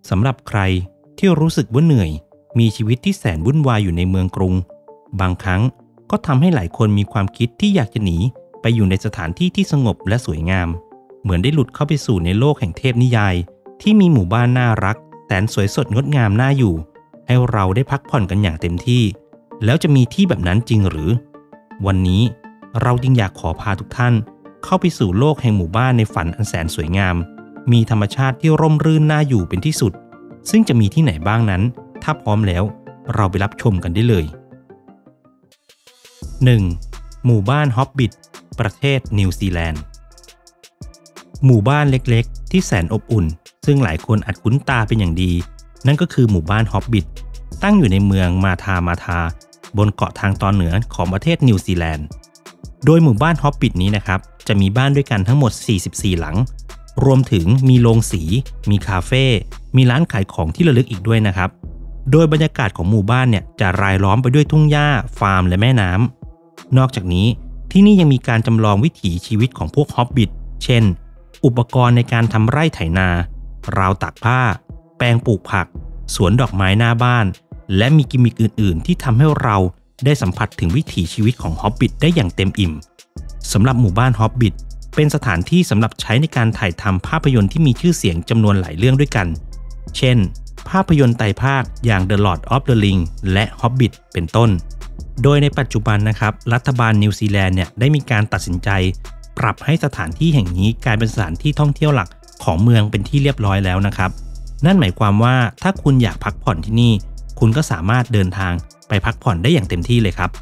สำหรับใครที่รู้สึกว่าเหนื่อยมีชีวิตที่แสนวุ่นวายอยู่ในเมืองกรุงบางครั้งก็ทำให้หลายคนมีความคิดที่อยากจะหนีไปอยู่ในสถานที่ที่สงบและสวยงามเหมือนได้หลุดเข้าไปสู่ในโลกแห่งเทพนิยายที่มีหมู่บ้านน่ารักแสนสวยสดงดงามน่าอยู่ให้เราได้พักผ่อนกันอย่างเต็มที่แล้วจะมีที่แบบนั้นจริงหรือวันนี้เราจึงอยากขอพาทุกท่านเข้าไปสู่โลกแห่งหมู่บ้านในฝันอันแสนสวยงามมีธรรมชาติที่ร่มรื่นน่าอยู่เป็นที่สุดซึ่งจะมีที่ไหนบ้างนั้นถ้าพร้อมแล้วเราไปรับชมกันได้เลย 1. หมู่บ้านฮอบบิทประเทศนิวซีแลนด์หมู่บ้านเล็กๆที่แสนอบอุ่นซึ่งหลายคนอาจคุ้นตาเป็นอย่างดีนั่นก็คือหมู่บ้านฮอบบิทตั้งอยู่ในเมืองมาทาบนเกาะทางตอนเหนือของประเทศนิวซีแลนด์โดยหมู่บ้านฮอบบิทนี้นะครับจะมีบ้านด้วยกันทั้งหมด44หลังรวมถึงมีโรงสีมีคาเฟ่มีร้านขายของที่ระลึกอีกด้วยนะครับโดยบรรยากาศของหมู่บ้านเนี่ยจะรายล้อมไปด้วยทุ่งหญ้าฟาร์มและแม่น้ำนอกจากนี้ที่นี่ยังมีการจำลองวิถีชีวิตของพวกฮอบบิทเช่นอุปกรณ์ในการทำไร่ไถนาราวตากผ้าแปลงปลูกผักสวนดอกไม้หน้าบ้านและมีกิมมิคอื่นๆที่ทำให้เราได้สัมผัสถึงวิถีชีวิตของฮอบบิทได้อย่างเต็มอิ่มสำหรับหมู่บ้านฮอบบิทเป็นสถานที่สำหรับใช้ในการถ่ายทำภาพยนตร์ที่มีชื่อเสียงจำนวนหลายเรื่องด้วยกันเช่นภาพยนตร์ไตรภาคอย่าง The Lord of the Ring และ Hobbit เป็นต้นโดยในปัจจุบันนะครับรัฐบาลนิวซีแลนด์เนี่ยได้มีการตัดสินใจปรับให้สถานที่แห่งนี้กลายเป็นสถานที่ท่องเที่ยวหลักของเมืองเป็นที่เรียบร้อยแล้วนะครับนั่นหมายความว่าถ้าคุณอยากพักผ่อนที่นี่คุณก็สามารถเดินทางไปพักผ่อนได้อย่างเต็มที่เลยครับ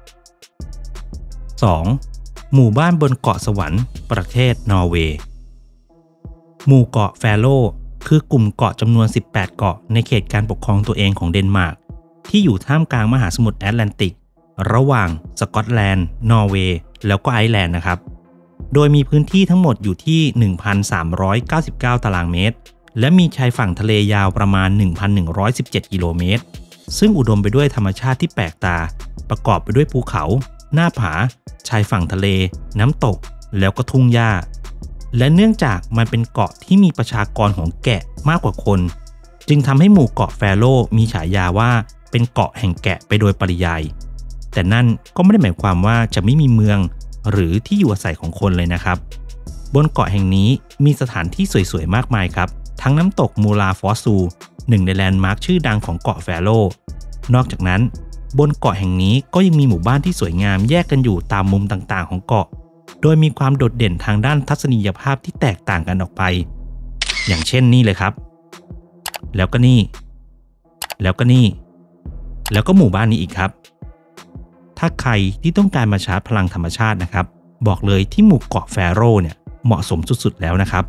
2. หมู่บ้านบนเกาะสวรรค์ประเทศนอร์เวย์หมู่เกาะแฟโรคือกลุ่มเกาะจำนวน18เกาะในเขตการปกครองตัวเองของเดนมาร์กที่อยู่ท่ามกลางมหาสมุทรแอตแลนติกระหว่างสกอตแลนด์นอร์เวย์แล้วก็ไอร์แลนด์นะครับโดยมีพื้นที่ทั้งหมดอยู่ที่ 1,399 ตารางเมตรและมีชายฝั่งทะเลยาวประมาณ 1,117 กิโลเมตรซึ่งอุดมไปด้วยธรรมชาติที่แปลกตาประกอบไปด้วยภูเขาหน้าผาชายฝั่งทะเลน้ำตกแล้วก็ทุ่งหญ้าและเนื่องจากมันเป็นเกาะที่มีประชากรของแกะมากกว่าคนจึงทำให้หมู่เกาะแฟโรมีฉายาว่าเป็นเกาะแห่งแกะไปโดยปริยายแต่นั่นก็ไม่ได้หมายความว่าจะไม่มีเมืองหรือที่อยู่อาศัยของคนเลยนะครับบนเกาะแห่งนี้มีสถานที่สวยๆมากมายครับทั้งน้ำตกมูลาฟอสซูหนึ่งในแลนด์มาร์คชื่อดังของเกาะแฟโรนอกจากนั้นบนเกาะแห่งนี้ก็ยังมีหมู่บ้านที่สวยงามแยกกันอยู่ตามมุมต่างๆของเกาะโดยมีความโดดเด่นทางด้านทัศนียภาพที่แตกต่างกันออกไปอย่างเช่นนี่เลยครับแล้วก็นี่แล้วก็นี่แล้วก็หมู่บ้านนี้อีกครับถ้าใครที่ต้องการมาชาร์จพลังธรรมชาตินะครับบอกเลยที่หมู่เกาะแฟโรเนี่ยเหมาะสมสุดๆแล้วนะครับ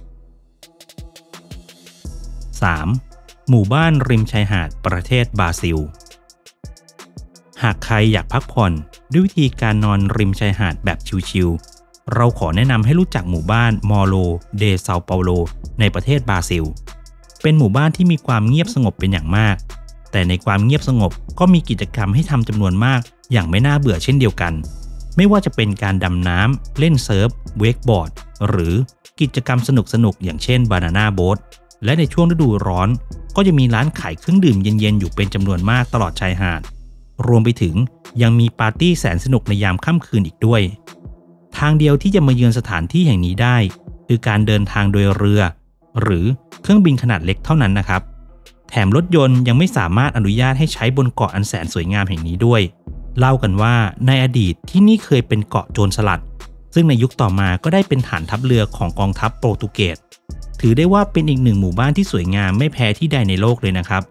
3. หมู่บ้านริมชายหาดประเทศบราซิลหากใครอยากพักผ่อนด้วยวิธีการนอนริมชายหาดแบบชิลๆเราขอแนะนำให้รู้จักหมู่บ้านมอโลเดเซาเปาโลในประเทศบราซิลเป็นหมู่บ้านที่มีความเงียบสงบเป็นอย่างมากแต่ในความเงียบสงบก็มีกิจกรรมให้ทำจำนวนมากอย่างไม่น่าเบื่อเช่นเดียวกันไม่ว่าจะเป็นการดำน้ำเล่นเซิร์ฟเวกบอร์ดหรือกิจกรรมสนุกๆอย่างเช่นบานาน่าโบ๊ทและในช่วงฤดูร้อนก็จะมีร้านขายเครื่องดื่มเย็นๆอยู่เป็นจำนวนมากตลอดชายหาดรวมไปถึงยังมีปาร์ตี้แสนสนุกในยามค่ำคืนอีกด้วยทางเดียวที่จะมาเยือนสถานที่แห่งนี้ได้คือการเดินทางโดยเรือหรือเครื่องบินขนาดเล็กเท่านั้นนะครับแถมรถยนต์ยังไม่สามารถอนุญาตให้ใช้บนเกาะอันแสนสวยงามแห่งนี้ด้วยเล่ากันว่าในอดีตที่นี่เคยเป็นเกาะโจรสลัดซึ่งในยุคต่อมาก็ได้เป็นฐานทัพเรือของกองทัพโปรตุเกสถือได้ว่าเป็นอีกหนึ่งหมู่บ้านที่สวยงามไม่แพ้ที่ใดในโลกเลยนะครับ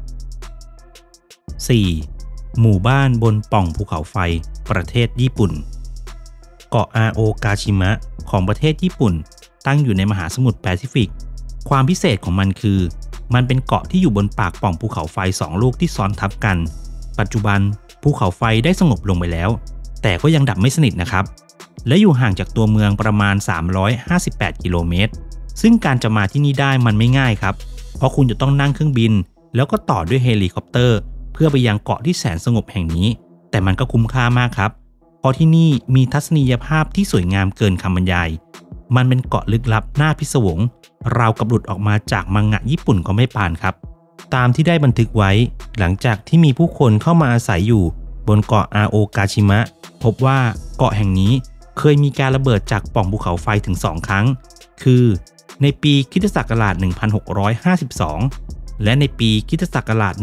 4. หมู่บ้านบนปล่องภูเขาไฟประเทศญี่ปุ่นเกาะอาโอกาชิมะของประเทศญี่ปุ่นตั้งอยู่ในมหาสมุทรแปซิฟิกความพิเศษของมันคือมันเป็นเกาะที่อยู่บนปากปล่องภูเขาไฟ2ลูกที่ซ้อนทับกันปัจจุบันภูเขาไฟได้สงบลงไปแล้วแต่ก็ยังดับไม่สนิทนะครับและอยู่ห่างจากตัวเมืองประมาณ358กิโลเมตรซึ่งการจะมาที่นี่ได้มันไม่ง่ายครับเพราะคุณจะต้องนั่งเครื่องบินแล้วก็ต่อด้วยเฮลิคอปเตอร์เพื่อไปยังเกาะที่แสนสงบแห่งนี้แต่มันก็คุ้มค่ามากครับเพราะที่นี่มีทัศนียภาพที่สวยงามเกินคำบรรยายมันเป็นเกาะลึกลับน่าพิศวงราวกับหลุดออกมาจากมังงะญี่ปุ่นก็ไม่ปานครับตามที่ได้บันทึกไว้หลังจากที่มีผู้คนเข้ามาอาศัยอยู่บนเกาะอาโอกาชิมะพบว่าเกาะแห่งนี้เคยมีการระเบิดจากปล่องภูเขาไฟถึง2 ครั้งคือในปีค.ศ. 1652และในปีค.ศ.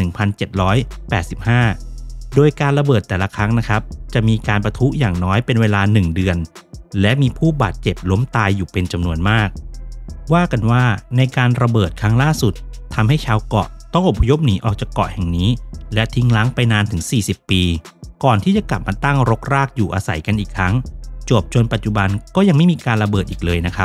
1785โดยการระเบิดแต่ละครั้งนะครับจะมีการปะทุอย่างน้อยเป็นเวลา1 เดือนและมีผู้บาดเจ็บล้มตายอยู่เป็นจำนวนมากว่ากันว่าในการระเบิดครั้งล่าสุดทำให้ชาวเกาะต้องอพยพหนีออกจากเกาะแห่งนี้และทิ้งร้างไปนานถึง40 ปีก่อนที่จะกลับมาตั้งรกรากอยู่อาศัยกันอีกครั้งจวบจนปัจจุบันก็ยังไม่มีการระเบิดอีกเลยนะครับ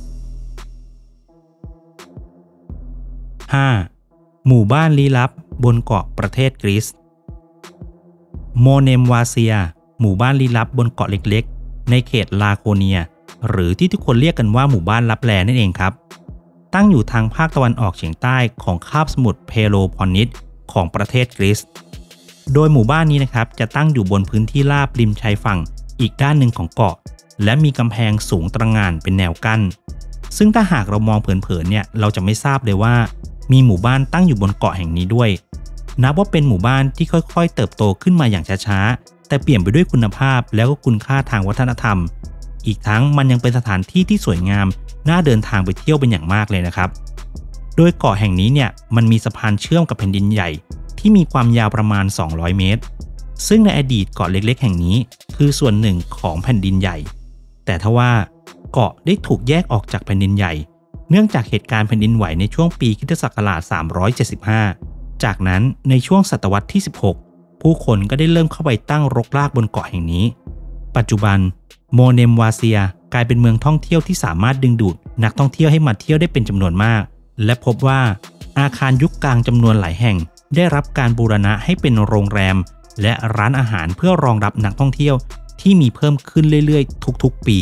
5. หมู่บ้านลี้ลับบนเกาะประเทศกรีซโมเนมวาเซียหมู่บ้านลี้ลับบนเกาะเล็กๆในเขตลาโคเนียหรือที่ทุกคนเรียกกันว่าหมู่บ้านลับแลนั่นเองครับตั้งอยู่ทางภาคตะวันออกเฉียงใต้ของคาบสมุทรเพโลพอนนิสของประเทศกรีซโดยหมู่บ้านนี้นะครับจะตั้งอยู่บนพื้นที่ราบริมชายฝั่งอีกด้านหนึ่งของเกาะและมีกำแพงสูงตระหง่านเป็นแนวกั้นซึ่งถ้าหากเรามองเผินๆเนี่ยเราจะไม่ทราบเลยว่ามีหมู่บ้านตั้งอยู่บนเกาะแห่งนี้ด้วยนับว่าเป็นหมู่บ้านที่ค่อยๆเติบโตขึ้นมาอย่างช้าๆแต่เปลี่ยนไปด้วยคุณภาพแล้วก็คุณค่าทางวัฒนธรรมอีกทั้งมันยังเป็นสถานที่ที่สวยงามน่าเดินทางไปเที่ยวเป็นอย่างมากเลยนะครับโดยเกาะแห่งนี้เนี่ยมันมีสะพานเชื่อมกับแผ่นดินใหญ่ที่มีความยาวประมาณ200 เมตรซึ่งในอดีตเกาะเล็กๆแห่งนี้คือส่วนหนึ่งของแผ่นดินใหญ่แต่ทว่าเกาะได้ถูกแยกออกจากแผ่นดินใหญ่เนื่องจากเหตุการณ์แผ่นดินไหวในช่วงปีค.ศ. 375จากนั้นในช่วงศตวรรษที่16ผู้คนก็ได้เริ่มเข้าไปตั้งรกรากบนเกาะแห่งนี้ปัจจุบันโมเนมวาเซียกลายเป็นเมืองท่องเที่ยวที่สามารถดึงดูดนักท่องเที่ยวให้มาเที่ยวได้เป็นจำนวนมากและพบว่าอาคารยุคกลางจำนวนหลายแห่งได้รับการบูรณะให้เป็นโรงแรมและร้านอาหารเพื่อรองรับนักท่องเที่ยวที่มีเพิ่มขึ้นเรื่อยๆทุกๆปี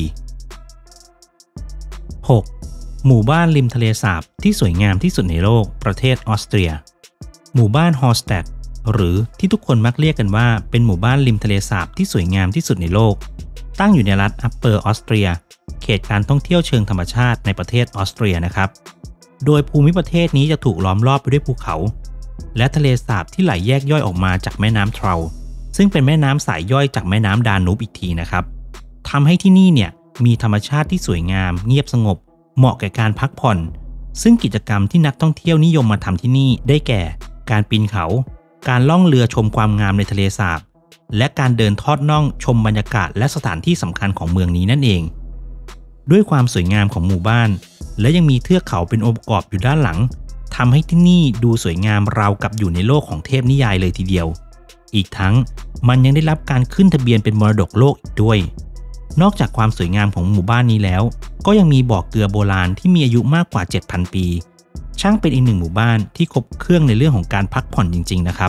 6. หมู่บ้านริมทะเลสาบที่สวยงามที่สุดในโลกประเทศออสเตรียหมู่บ้านฮอลสแตดหรือที่ทุกคนมักเรียกกันว่าเป็นหมู่บ้านริมทะเลสาบที่สวยงามที่สุดในโลกตั้งอยู่ในรัฐอัปเปอร์ออสเตรียเขตการท่องเที่ยวเชิงธรรมชาติในประเทศออสเตรียนะครับโดยภูมิประเทศนี้จะถูกล้อมรอบไปด้วยภูเขาและทะเลสาบที่ไหลแยกย่อยออกมาจากแม่น้ำทราวซึ่งเป็นแม่น้ำสายย่อยจากแม่น้ำดานูบอีกทีนะครับทำให้ที่นี่เนี่ยมีธรรมชาติที่สวยงามเงียบสงบเหมาะแก่การพักผ่อนซึ่งกิจกรรมที่นักท่องเที่ยวนิยมมาทำที่นี่ได้แก่การปีนเขาการล่องเรือชมความงามในทะเลสาบและการเดินทอดน่องชมบรรยากาศและสถานที่สำคัญของเมืองนี้นั่นเองด้วยความสวยงามของหมู่บ้านและยังมีเทือกเขาเป็นองค์ประกอบอยู่ด้านหลังทำให้ที่นี่ดูสวยงามราวกับอยู่ในโลกของเทพนิยายเลยทีเดียวอีกทั้งมันยังได้รับการขึ้นทะเบียนเป็นมรดกโลกอีกด้วยนอกจากความสวยงามของหมู่บ้านนี้แล้วก็ยังมีบ่อเกลือโบราณที่มีอายุมากกว่า 7,000 ปีช่างเป็นอีกหนึ่งหมู่บ้านที่ครบเครื่องในเรื่องของการพักผ่อนจริงๆนะครับ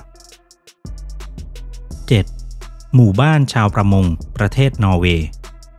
7. หมู่บ้านชาวประมงประเทศนอร์เวย์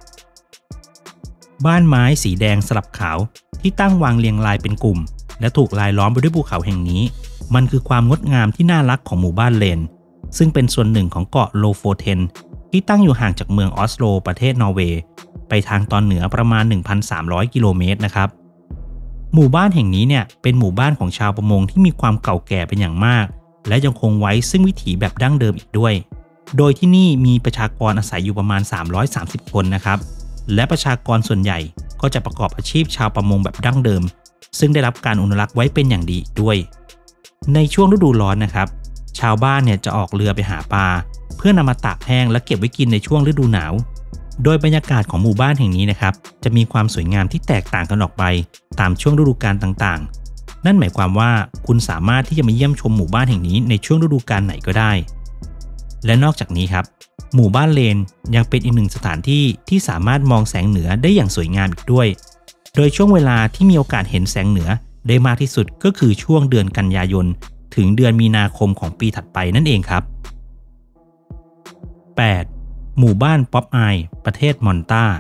บ้านไม้สีแดงสลับขาวที่ตั้งวางเรียงรายเป็นกลุ่มและถูกรายล้อมไปด้วยภูเขาแห่งนี้มันคือความงดงามที่น่ารักของหมู่บ้านเลนซึ่งเป็นส่วนหนึ่งของเกาะโลโฟเทนที่ตั้งอยู่ห่างจากเมืองออสโลประเทศนอร์เวย์ไปทางตอนเหนือประมาณ 1,300 กิโลเมตรนะครับหมู่บ้านแห่งนี้เนี่ยเป็นหมู่บ้านของชาวประมงที่มีความเก่าแก่เป็นอย่างมากและยังคงไว้ซึ่งวิถีแบบดั้งเดิมอีกด้วยโดยที่นี่มีประชากรอาศัยอยู่ประมาณ330 คนนะครับและประชากรส่วนใหญ่ก็จะประกอบอาชีพชาวประมงแบบดั้งเดิมซึ่งได้รับการอนุรักษ์ไว้เป็นอย่างดีอีกด้วยในช่วงฤดูร้อนนะครับชาวบ้านเนี่ยจะออกเรือไปหาปลาเพื่อนำมาตากแห้งและเก็บไว้กินในช่วงฤดูหนาวโดยบรรยากาศของหมู่บ้านแห่งนี้นะครับจะมีความสวยงามที่แตกต่างกันออกไปตามช่วงฤดูกาลต่างๆนั่นหมายความว่าคุณสามารถที่จะมาเยี่ยมชมหมู่บ้านแห่งนี้ในช่วงฤดูกาลไหนก็ได้และนอกจากนี้ครับหมู่บ้านเลนยังเป็นอีกหนึ่งสถานที่ที่สามารถมองแสงเหนือได้อย่างสวยงามอีกด้วยโดยช่วงเวลาที่มีโอกาสเห็นแสงเหนือได้มากที่สุดก็คือช่วงเดือนกันยายนถึงเดือนมีนาคมของปีถัดไปนั่นเองครับ 8. หมู่บ้านป๊อปอายประเทศมอนตา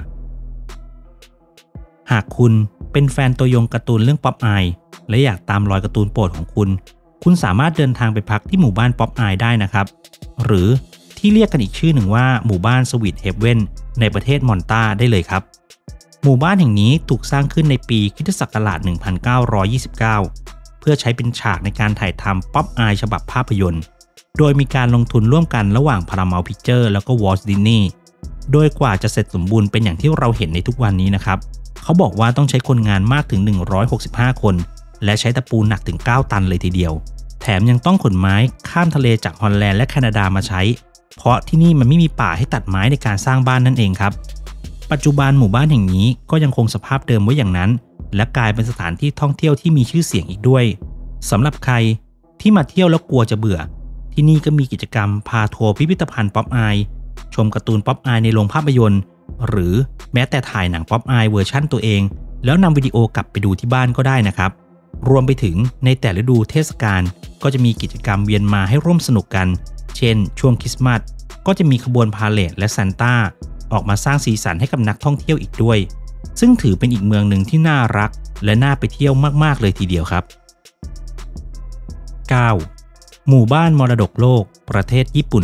หากคุณเป็นแฟนตัวยงการ์ตูนเรื่องป๊อปอายและอยากตามรอยการ์ตูนโปรดของคุณสามารถเดินทางไปพักที่หมู่บ้านป๊อปอายได้นะครับหรือที่เรียกกันอีกชื่อหนึ่งว่าหมู่บ้านสวีทเฮฟเว่นในประเทศมอนตาได้เลยครับหมู่บ้านแห่งนี้ถูกสร้างขึ้นในปีค.ศ. 1929 เพื่อใช้เป็นฉากในการถ่ายทำป๊อปอายฉบับภาพยนตร์โดยมีการลงทุนร่วมกันระหว่าง Paramount Pictures แล้วก็ Walt Disney โดยกว่าจะเสร็จสมบูรณ์เป็นอย่างที่เราเห็นในทุกวันนี้นะครับเขาบอกว่าต้องใช้คนงานมากถึง165คนและใช้ตะปูหนักถึง9ตันเลยทีเดียวแถมยังต้องขนไม้ข้ามทะเลจากฮอลแลนด์และแคนาดามาใช้เพราะที่นี่มันไม่มีป่าให้ตัดไม้ในการสร้างบ้านนั่นเองครับปัจจุบันหมู่บ้านแห่งนี้ก็ยังคงสภาพเดิมไว้อย่างนั้นและกลายเป็นสถานที่ท่องเที่ยวที่มีชื่อเสียงอีกด้วยสำหรับใครที่มาเที่ยวแล้วกลัวจะเบื่อที่นี่ก็มีกิจกรรมพาทัวร์พิพิธภัณฑ์ป๊อปอายชมการ์ตูนป๊อปอายในโรงภาพยนตร์หรือแม้แต่ถ่ายหนังป๊อปอายเวอร์ชั่นตัวเองแล้วนำวิดีโอกลับไปดูที่บ้านก็ได้นะครับรวมไปถึงในแต่ฤดูเทศกาลก็จะมีกิจกรรมเวียนมาให้ร่วมสนุกกันเช่นช่วงคริสต์มาสก็จะมีขบวนพาเหรดและซานต้าออกมาสร้างสีสันให้กับนักท่องเที่ยวอีกด้วยซึ่งถือเป็นอีกเมืองหนึ่งที่น่ารักและน่าไปเที่ยวมากๆเลยทีเดียวครับ 9. หมู่บ้านมรดกโลกประเทศญี่ปุ่น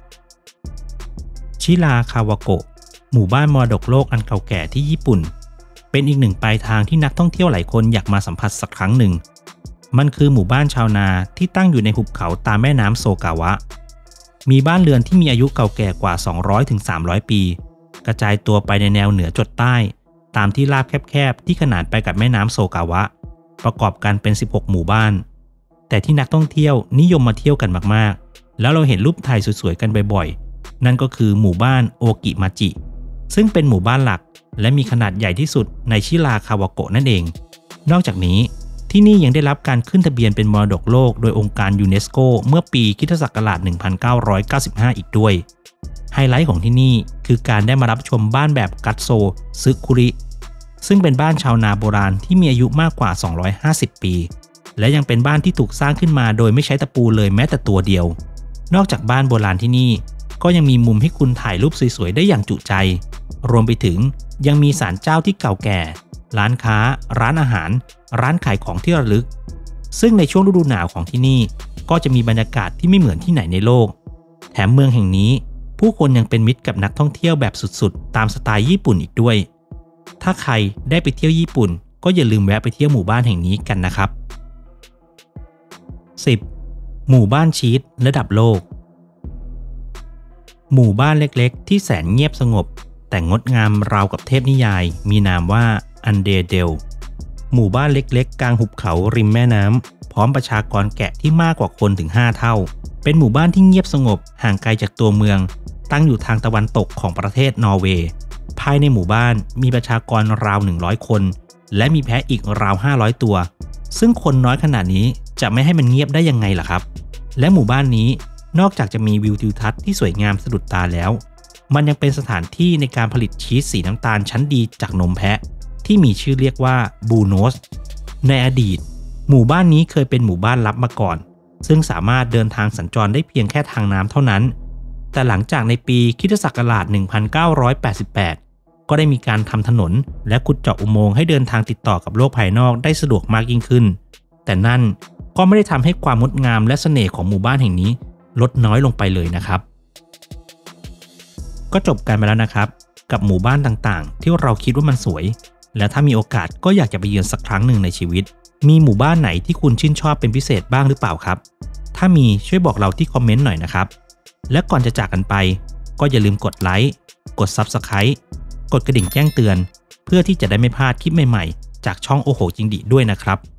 ชิราคาวาโกะหมู่บ้านมรดกโลกอันเก่าแก่ที่ญี่ปุ่นเป็นอีกหนึ่งปลายทางที่นักท่องเที่ยวหลายคนอยากมาสัมผัสสักครั้งหนึ่งมันคือหมู่บ้านชาวนาที่ตั้งอยู่ในหุบเขาตามแม่น้ำโซกาวะมีบ้านเรือนที่มีอายุเก่าแก่กว่า 200-300 ปีกระจายตัวไปในแนวเหนือจดใต้ตามที่ราบแคบๆที่ขนานไปกับแม่น้ำโซกาวะประกอบกันเป็น16หมู่บ้านแต่ที่นักท่องเที่ยวนิยมมาเที่ยวกันมากๆแล้วเราเห็นรูปถ่ายสวยๆกันบ่อยๆนั่นก็คือหมู่บ้านโอกิมาจิซึ่งเป็นหมู่บ้านหลักและมีขนาดใหญ่ที่สุดในชิราคาวาโกะนั่นเองนอกจากนี้ที่นี่ยังได้รับการขึ้นทะเบียนเป็นมรดกโลกโดยองค์การยูเนสโกเมื่อปีค.ศ. 1995 อีกด้วยไฮไลท์ของที่นี่คือการได้มารับชมบ้านแบบกัตโซซึคุริซึ่งเป็นบ้านชาวนาโบราณที่มีอายุมากกว่า250ปีและยังเป็นบ้านที่ถูกสร้างขึ้นมาโดยไม่ใช้ตะปูเลยแม้แต่ตัวเดียวนอกจากบ้านโบราณที่นี่ก็ยังมีมุมให้คุณถ่ายรูปสวยๆได้อย่างจุใจรวมไปถึงยังมีศาลเจ้าที่เก่าแก่ร้านค้าร้านอาหารร้านขายของที่ระลึกซึ่งในช่วงฤดูหนาวของที่นี่ก็จะมีบรรยากาศที่ไม่เหมือนที่ไหนในโลกแถมเมืองแห่งนี้ผู้คนยังเป็นมิตรกับนักท่องเที่ยวแบบสุดๆตามสไตล์ญี่ปุ่นอีกด้วยถ้าใครได้ไปเที่ยวญี่ปุ่นก็อย่าลืมแวะไปเที่ยวหมู่บ้านแห่งนี้กันนะครับ 10. หมู่บ้านชีสระดับโลกหมู่บ้านเล็กๆที่แสนเงียบสงบแต่งดงามราวกับเทพนิยายมีนามว่าอันเดเดลหมู่บ้านเล็กๆกลางหุบเขาริมแม่น้ำพร้อมประชากรแกะที่มากกว่าคนถึง5เท่าเป็นหมู่บ้านที่เงียบสงบห่างไกลจากตัวเมืองตั้งอยู่ทางตะวันตกของประเทศนอร์เวย์ภายในหมู่บ้านมีประชากรราว100คนและมีแพะอีกราว500ตัวซึ่งคนน้อยขนาดนี้จะไม่ให้มันเงียบได้ยังไงล่ะครับและหมู่บ้านนี้นอกจากจะมีวิวทิวทัศน์ที่สวยงามสะดุดตาแล้วมันยังเป็นสถานที่ในการผลิตชีสสีน้ำตาลชั้นดีจากนมแพะที่มีชื่อเรียกว่าบูโนสในอดีตหมู่บ้านนี้เคยเป็นหมู่บ้านลับมาก่อนซึ่งสามารถเดินทางสัญจรได้เพียงแค่ทางน้ำเท่านั้นแต่หลังจากในปีค.ศ. 1988 ก็ได้มีการทำถนนและขุดเจาะอุโมงค์ให้เดินทางติดต่อกับโลกภายนอกได้สะดวกมากยิ่งขึ้นแต่นั่นก็ไม่ได้ทำให้ความงดงามและเสน่ห์ของหมู่บ้านแห่งนี้ลดน้อยลงไปเลยนะครับก็จบกันไปแล้วนะครับกับหมู่บ้านต่างๆที่เราคิดว่ามันสวยและถ้ามีโอกาสก็อยากจะไปเยือนสักครั้งหนึ่งในชีวิตมีหมู่บ้านไหนที่คุณชื่นชอบเป็นพิเศษบ้างหรือเปล่าครับถ้ามีช่วยบอกเราที่คอมเมนต์หน่อยนะครับและก่อนจะจากกันไปก็อย่าลืมกดไลค์กด Subscribe กดกระดิ่งแจ้งเตือนเพื่อที่จะได้ไม่พลาดคลิปใหม่ๆจากช่องโอโหจิงดิด้วยนะครับ